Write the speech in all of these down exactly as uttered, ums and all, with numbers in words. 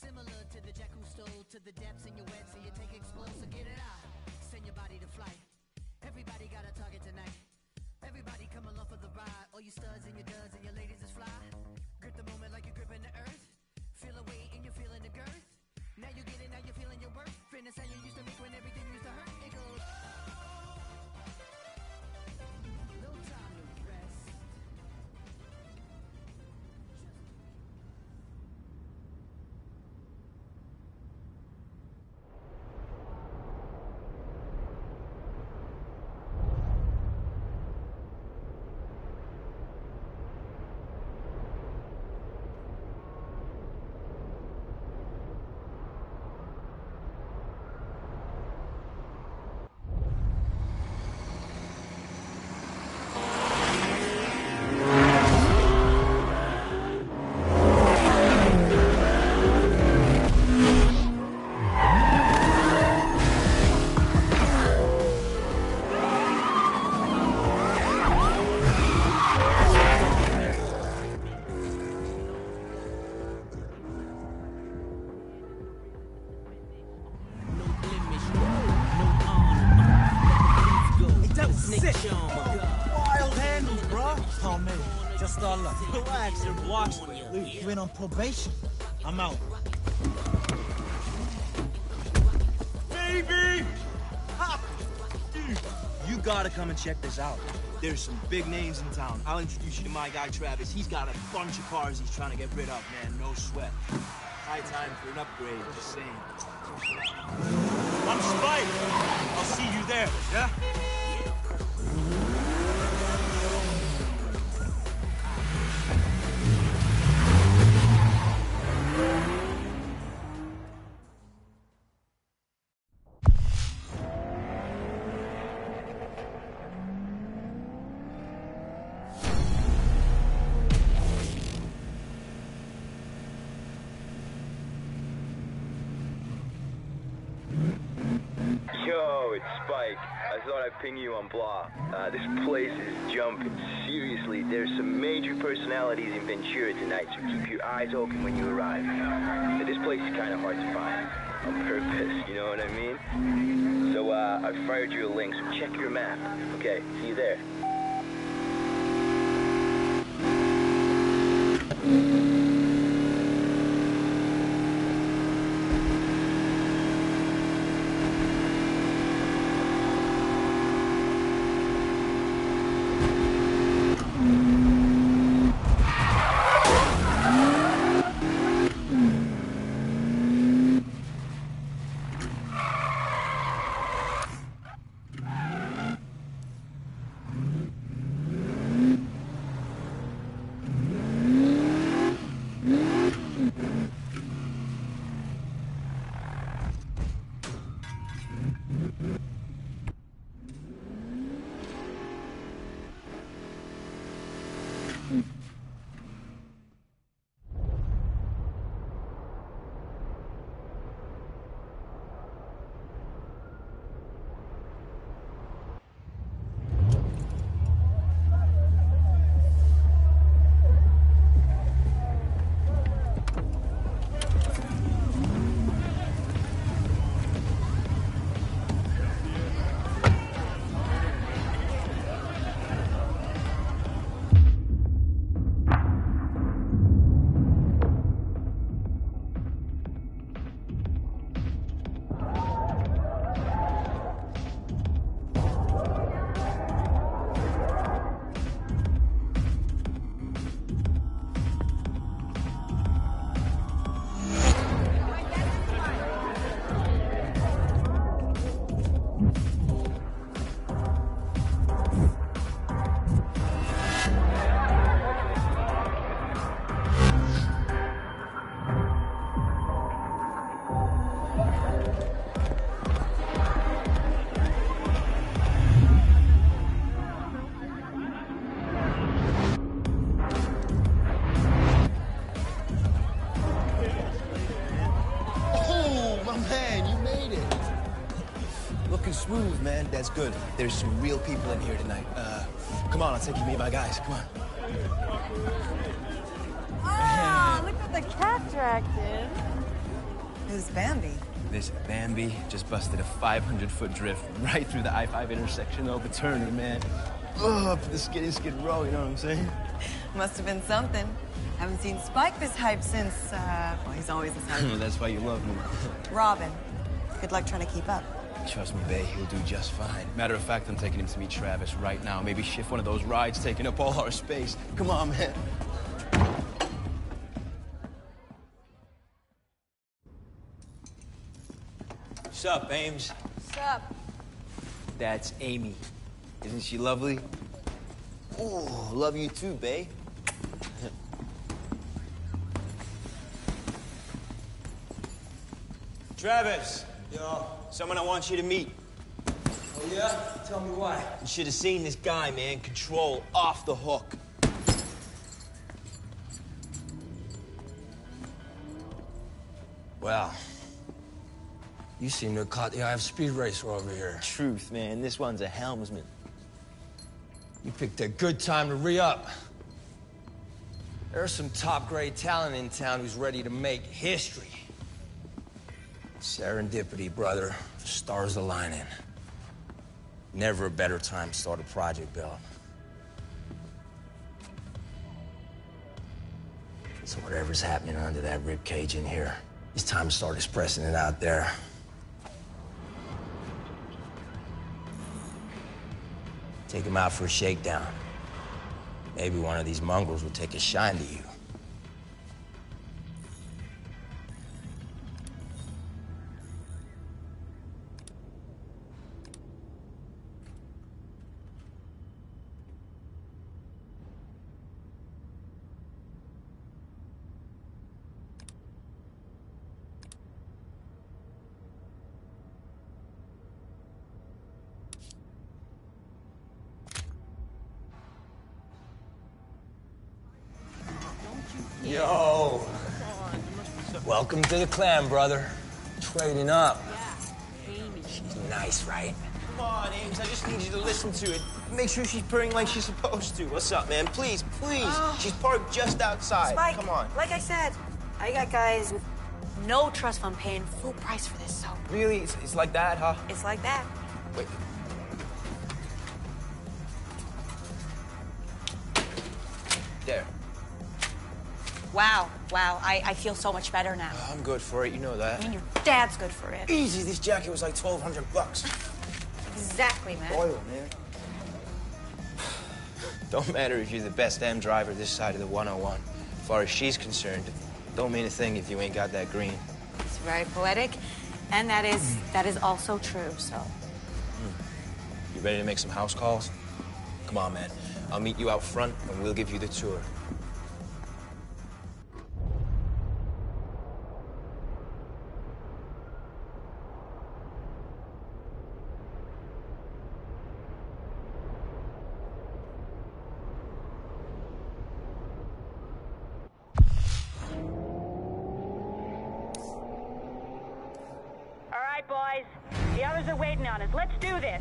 Similar to the jack who stole to the depths in your wet, so you take explosive, get it out. Send your body to flight. Everybody got a target tonight. Everybody come along for the ride. All you studs and your duds and your ladies is fly. Grip the moment like you're gripping the earth. Feel a weight and you're feeling the girth. Now you get it, now you're feeling your worth. Fitness how you used to make when everything used to hurt. It goes. No time to rest. Relax and watch me. You went on probation. I'm out. Baby! Ha! Dude, you gotta come and check this out. There's some big names in town. I'll introduce you to my guy, Travis. He's got a bunch of cars he's trying to get rid of, man. No sweat. High time for an upgrade, just saying. I'm Spike. I'll see you there, yeah? Yo, it's Spike. I thought I'd ping you on Blah. Uh, this place is jumping. Seriously, there's some major personalities in Ventura tonight, so keep your eyes open when you arrive. But this place is kind of hard to find. On purpose, you know what I mean? So, uh, I fired you a link, so check your map. Okay, see you there. Smooth, man. That's good. There's some real people in here tonight. Uh, come on, I'll take you to meet my guys. Come on. Ah, look what the cat dragged in. Who's Bambi? This Bambi just busted a five hundred foot drift right through the I five intersection over Turner, man. Oh, up the skid and skid row, you know what I'm saying? Must have been something. Haven't seen Spike this hype since, uh, well, he's always this hype. That's why you love me. Robin. Good luck trying to keep up. Trust me, babe, he'll do just fine. Matter of fact, I'm taking him to meet Travis right now. Maybe shift one of those rides taking up all our space. Come on, man. What's up, Ames? What's up? That's Amy. Isn't she lovely? Ooh, love you too, babe. Travis. Yo. Someone I want you to meet. Oh, yeah? Tell me why. You should have seen this guy, man. Control off the hook. Well, you seem to have caught the eye of Speed Racer over here. Truth, man. This one's a helmsman. You picked a good time to re-up. There's some top-grade talent in town who's ready to make history. Serendipity, brother. Stars aligning. Never a better time to start a project, Bill. So whatever's happening under that rib cage in here, it's time to start expressing it out there. Take him out for a shakedown. Maybe one of these mongrels will take a shine to you. Yo. Welcome to the clan, brother. Trading up. She's nice, right? Come on, Ames. I just need you to listen to it. Make sure she's purring like she's supposed to. What's up, man? Please, please. Oh. She's parked just outside. Spike, Come on. like I said, I got guys with no trust fund paying full price for this, so Really? It's, it's like that, huh? it's like that. Wait. There. Wow, wow, I, I feel so much better now. I'm good for it. You know that. I mean, your dad's good for it. Easy. This jacket was like twelve hundred bucks. Exactly, man. Oil, man. Don't matter if you're the best damn driver this side of the one oh one. As far as she's concerned, don't mean a thing if you ain't got that green. It's very poetic, and that is that is also true, so. You ready to make some house calls? Come on, man. I'll meet you out front, and we'll give you the tour. All right, boys. The others are waiting on us. Let's do this.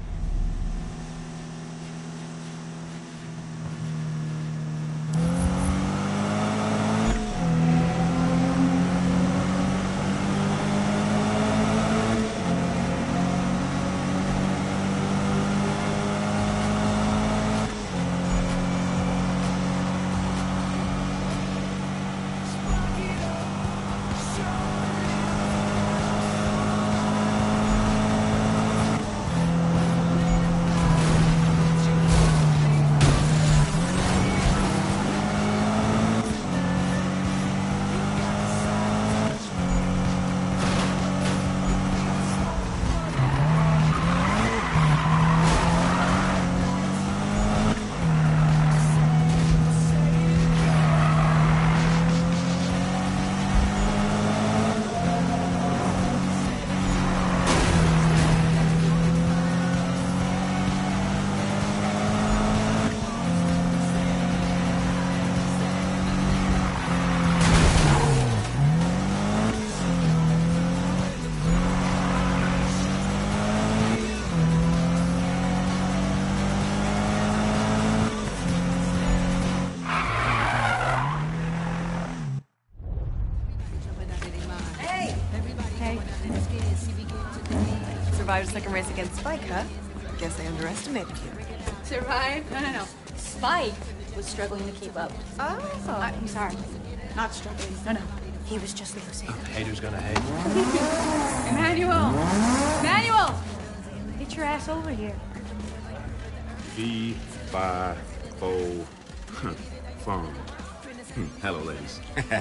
survived a second race against Spike, huh? Guess I underestimated you. Survive? No, no, no. Spike was struggling to keep up. Oh. I, I'm sorry. Not struggling. No, no. He was just losing. Haters gonna hate. Emmanuel! Emmanuel! Get your ass over here. V, five, four, phone. Hello, ladies.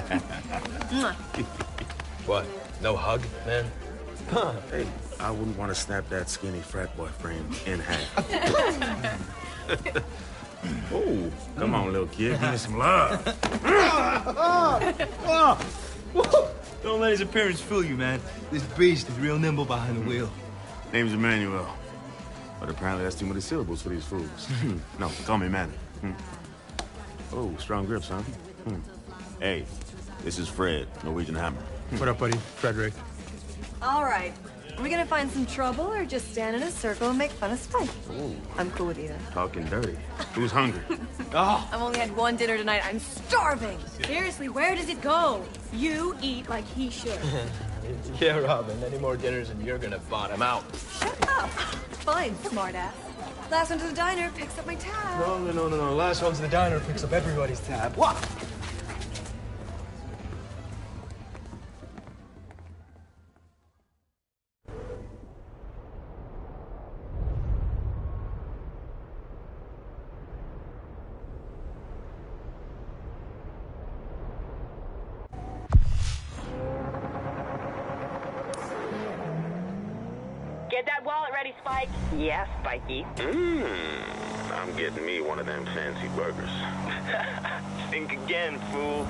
What? No hug, man? Hey, I wouldn't want to snap that skinny frat boy frame in half. Oh, come on, little kid. Give me some love. Don't let his appearance fool you, man. This beast is real nimble behind the wheel. Name's Emmanuel. But apparently that's too many syllables for these fools. No, call me man. Oh, strong grips, huh? Hey, this is Fred, Norwegian Hammer. What up, buddy? Frederick. All right. Are we gonna find some trouble or just stand in a circle and make fun of Spike? Ooh. I'm cool with either. Talking dirty. Who's hungry? Oh. I've only had one dinner tonight. I'm starving. Seriously, where does it go? You eat like he should. Yeah, Robin. Any more dinners and you're gonna bottom out. Shut up. Fine, smartass. Last one to the diner picks up my tab. No, no, no, no, no. Last one to the diner picks up everybody's tab. What? Get that wallet ready, Spike. Yeah, Spikey. Mmm, I'm getting me one of them fancy burgers. Think again, fool.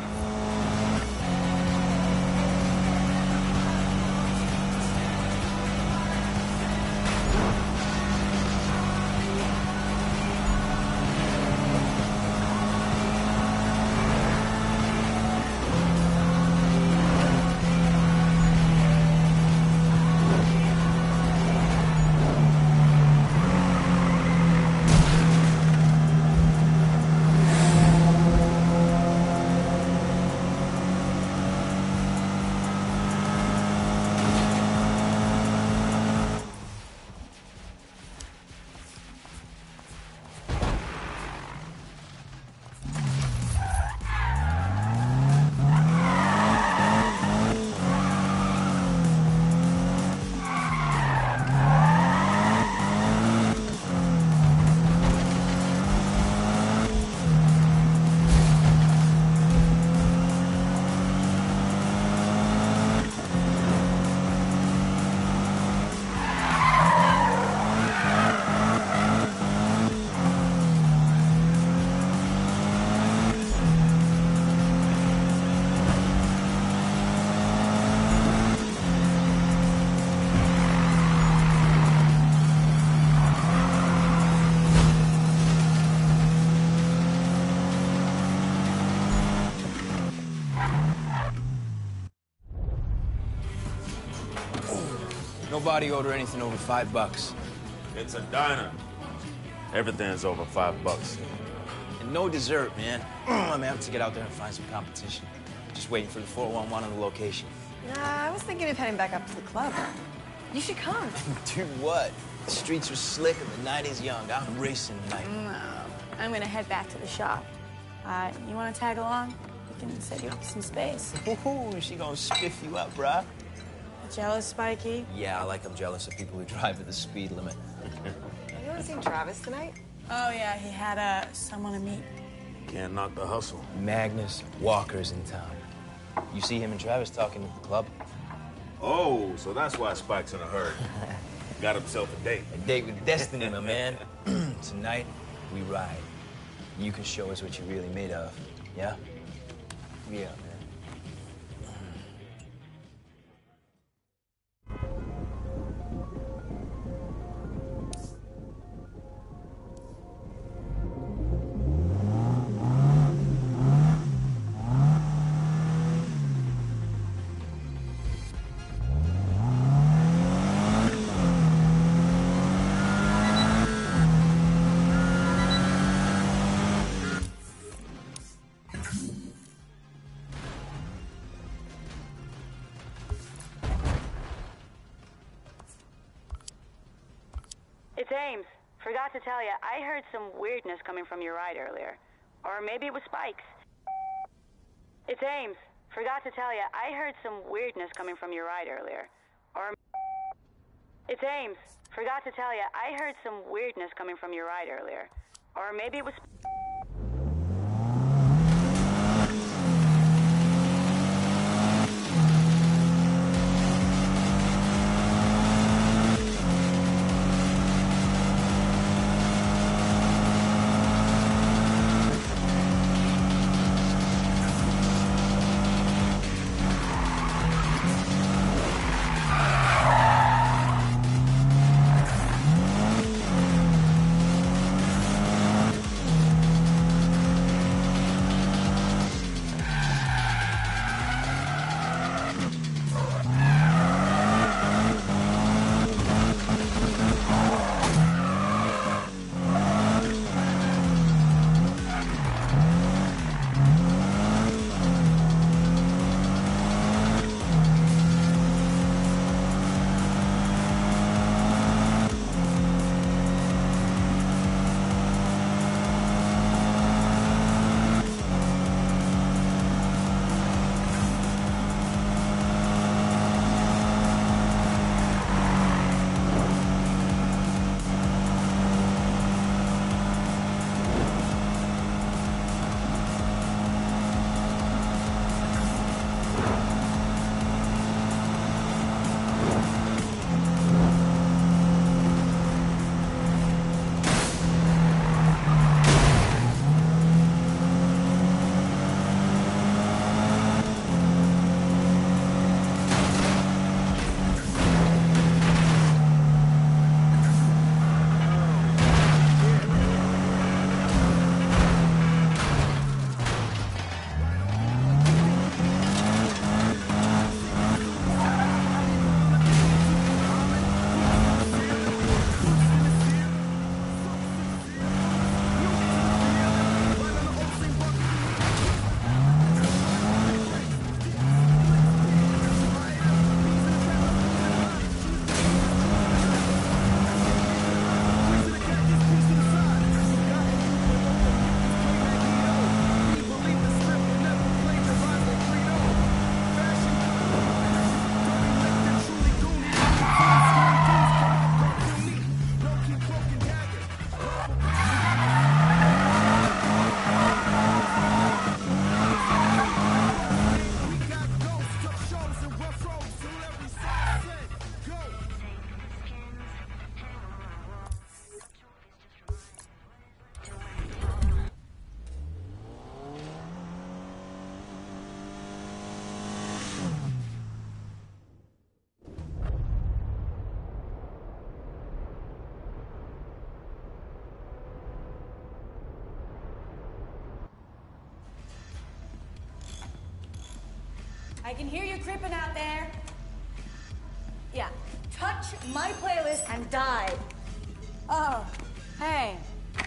Nobody order anything over five bucks. It's a diner. Everything's over five bucks. And no dessert, man. I'm gonna have to get out there and find some competition. Just waiting for the four one one on the location. Nah, I was thinking of heading back up to the club. You should come. Do what? The streets are slick and the night is young. I'm racing tonight. No, I'm gonna head back to the shop. Uh, you wanna tag along? We can set you up some space. Ooh, she gonna spiff you up, bruh. Jealous, Spikey? Yeah, I like I'm jealous of people who drive at the speed limit. You want to see Travis tonight? Oh, yeah, he had uh, someone to meet. Can't knock the hustle. Magnus Walker's in town. You see him and Travis talking at the club? Oh, so that's why Spike's in a hurry. Got himself a date. A date with destiny, my man. Tonight, we ride. You can show us what you're really made of. Yeah? Yeah, man. It's Ames. Forgot to tell you, I heard some weirdness coming from your ride earlier. Or maybe it was Spike's. It's Ames. Forgot to tell you, I heard some weirdness coming from your ride earlier. Or... It's Ames. Forgot to tell you, I heard some weirdness coming from your ride earlier. Or maybe it was... I can hear you creeping out there. Yeah, touch my playlist and die. Oh, hey.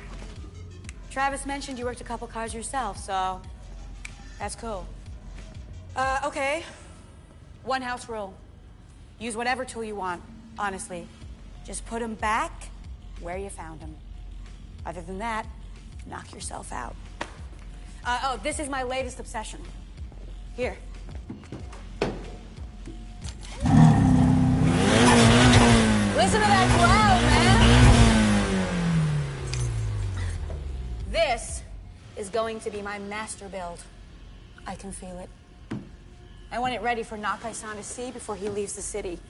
Travis mentioned you worked a couple cars yourself, so that's cool. Uh, okay. One house rule. Use whatever tool you want, honestly. Just put them back where you found them. Other than that, knock yourself out. Uh, oh, this is my latest obsession. Here. Listen to that cloud, man! This is going to be my master build. I can feel it. I want it ready for Nakai-san to see before he leaves the city.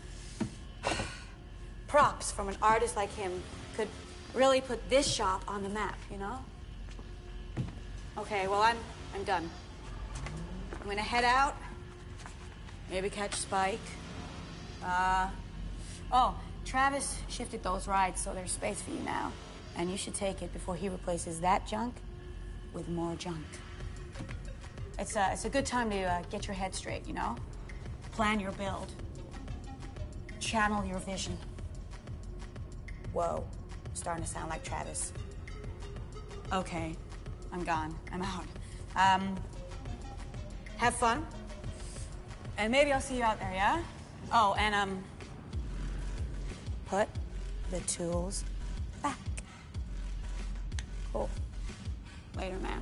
Props from an artist like him could really put this shop on the map, you know? Okay, well, I'm I'm done. I'm gonna head out, maybe catch Spike. Uh, oh, Travis shifted those rides, so there's space for you now. And you should take it before he replaces that junk with more junk. It's a, it's a good time to uh, get your head straight, you know? Plan your build. Channel your vision. Whoa, starting to sound like Travis. Okay, I'm gone. I'm out. Um, have fun. And maybe I'll see you out there, yeah? Oh, and um, put the tools back. Cool. Later, man.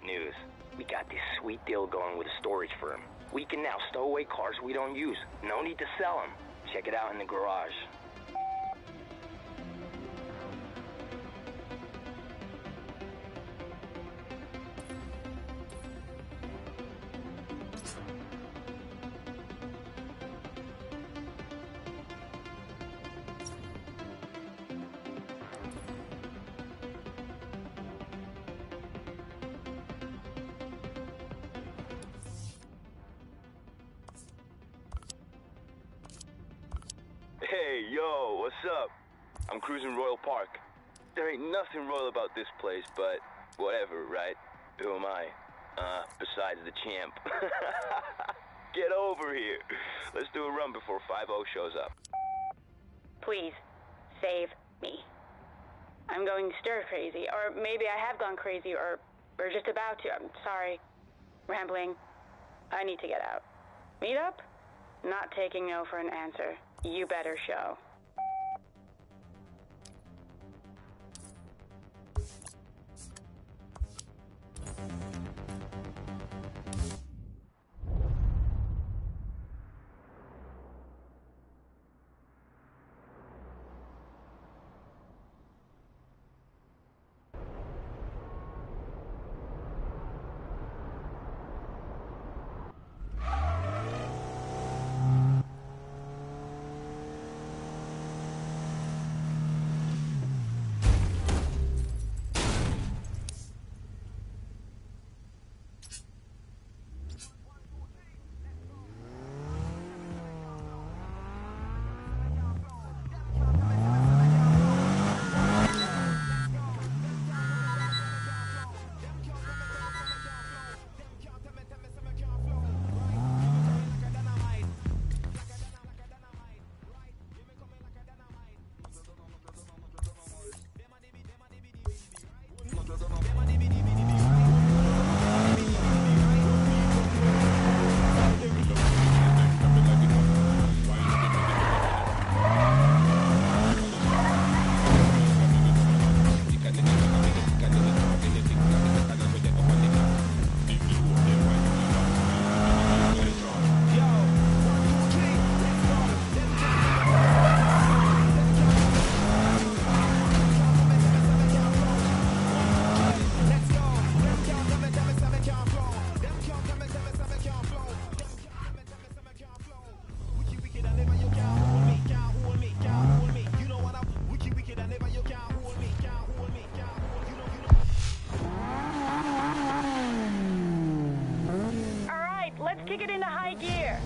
news. We got this sweet deal going with a storage firm. We can now stow away cars we don't use. No need to sell them. Check it out in the garage. Hey, yo, what's up? I'm cruising Royal Park. There ain't nothing royal about this place, but whatever, right? Who am I? Uh, besides the champ. Get over here. Let's do a run before five oh shows up. Please, save me. I'm going stir crazy, or maybe I have gone crazy, or, or just about to. I'm sorry. Rambling. I need to get out. Meet up? Not taking no for an answer. You better show. Kick it into high gear.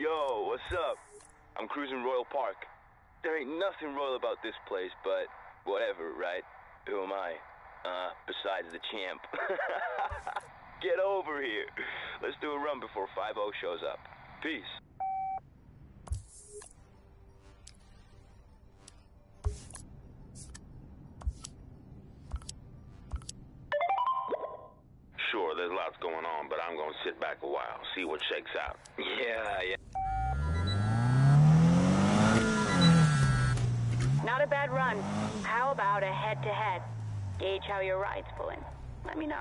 Yo, what's up? I'm cruising Royal Park. There ain't nothing royal about this place, but whatever, right? Who am I? Uh, besides the champ. Get over here. Let's do a run before five oh shows up. Peace. Sure, there's lots going on, but I'm gonna sit back a while, see what shakes out. Yeah, yeah. Not a bad run. How about a head-to-head? Gauge how your ride's pulling. Let me know.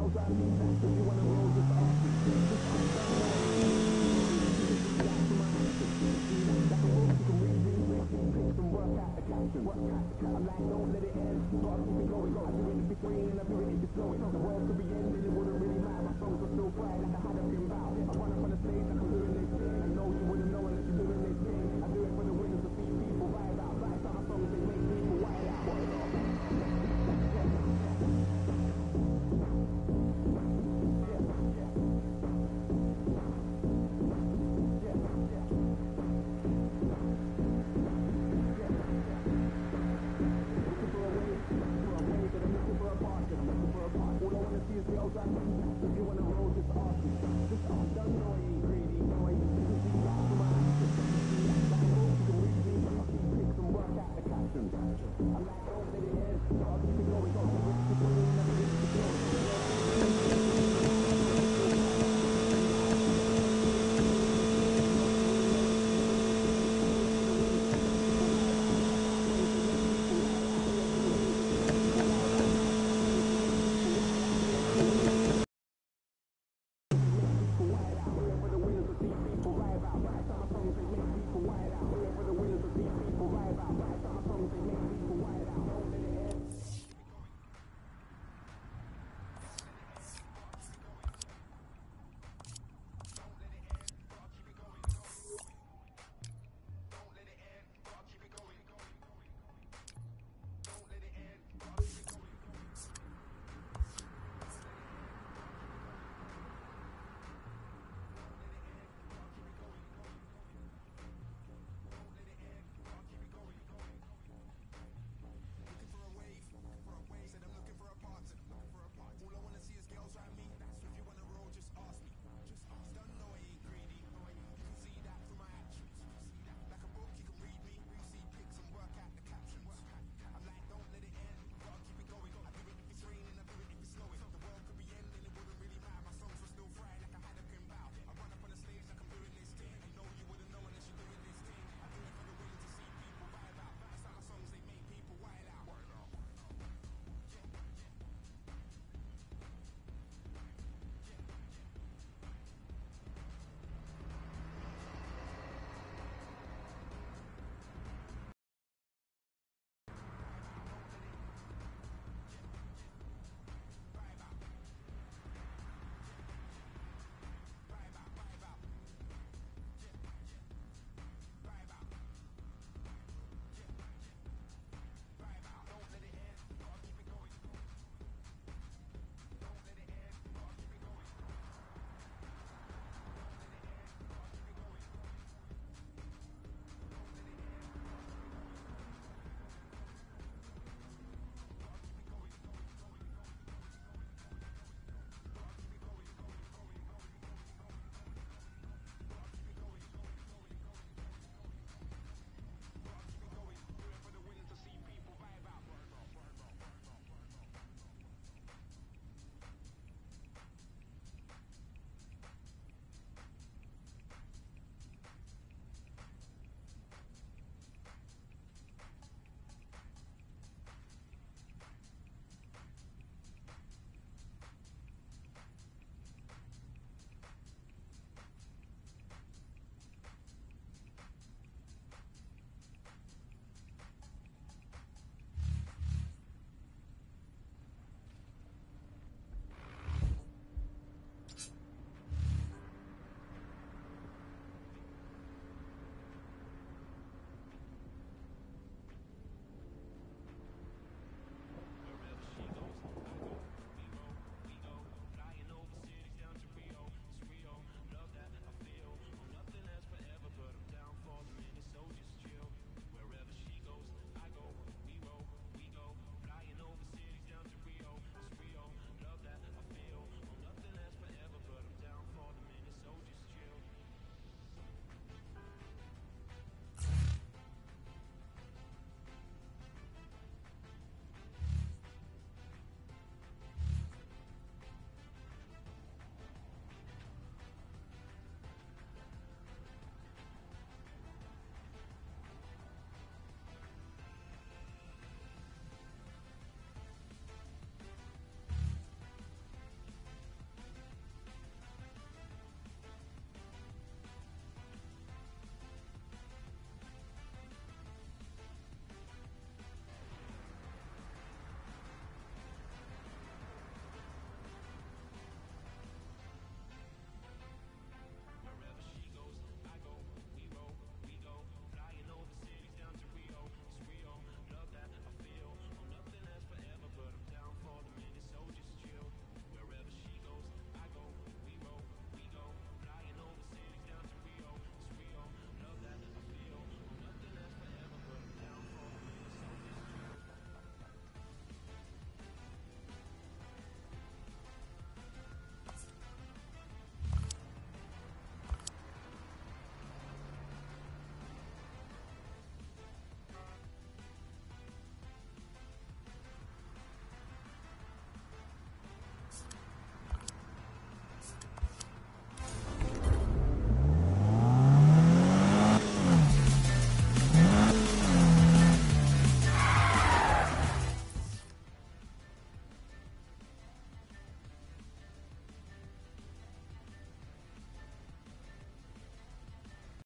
The world could be ended, it wouldn't really matter. My songs are still flying like I had a pin bow.